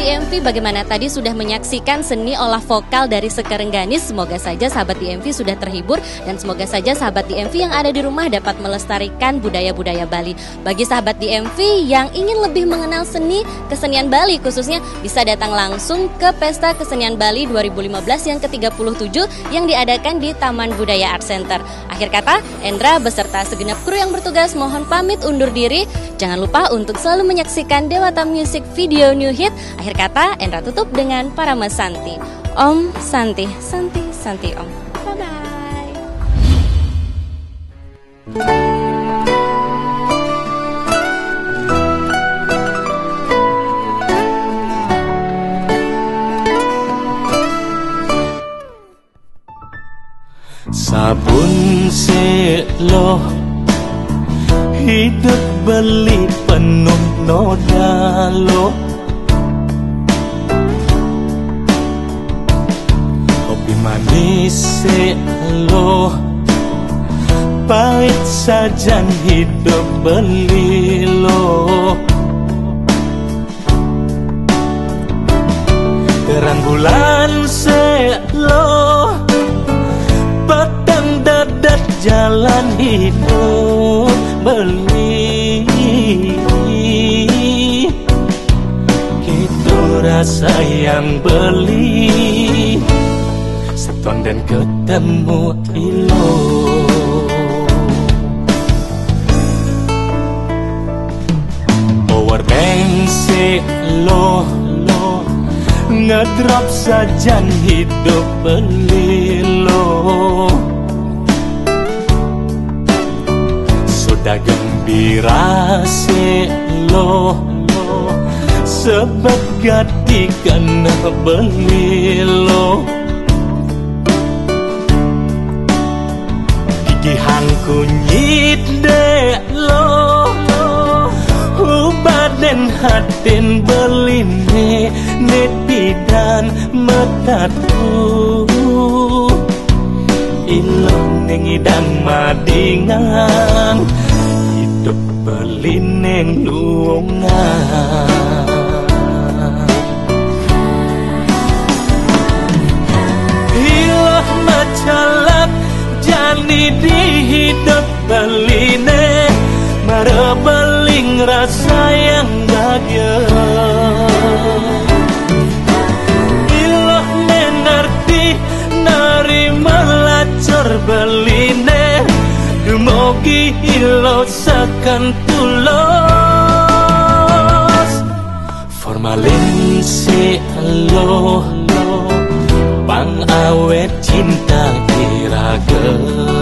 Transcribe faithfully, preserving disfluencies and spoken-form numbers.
D M V, bagaimana tadi sudah menyaksikan seni olah vokal dari Sekar Rengganis? Semoga saja sahabat D M V sudah terhibur dan semoga saja sahabat D M V yang ada di rumah dapat melestarikan budaya-budaya Bali. Bagi sahabat D M V yang ingin lebih mengenal seni kesenian Bali khususnya, bisa datang langsung ke Pesta Kesenian Bali dua ribu lima belas yang ke tiga puluh tujuh yang diadakan di Taman Budaya Art Center. Akhir kata, Endra beserta segenap kru yang bertugas mohon pamit undur diri. Jangan lupa untuk selalu menyaksikan Dewata Music Video New Hit. Akhir kata, Endra tutup dengan Parama Santi. Om Santi, Santi, Santi Om. Bye-bye. Sabun selo hidup beli penuh noda lo, kopi manis selo pahit sajan hidup beli lo, terang bulan selo petang dadat jalan hidup beli, gitu rasa yang beli seton dan ketemu ilo. Powerbank selo lo ngedrop sajan hidup beli lo, sudah gembira selo sebab gati kena beli lo, gigihang kunyit dek lo ubaden hatin beline netidan metatu ilong nengidang madingan hidup belineng luongan. Ilah macalak jani di hidup beline marebeling rasa yang bahagia. Ilah mengerti nari melacur beline dumogi ilo sakan tulos formalin si alo pang awet cinta iragel.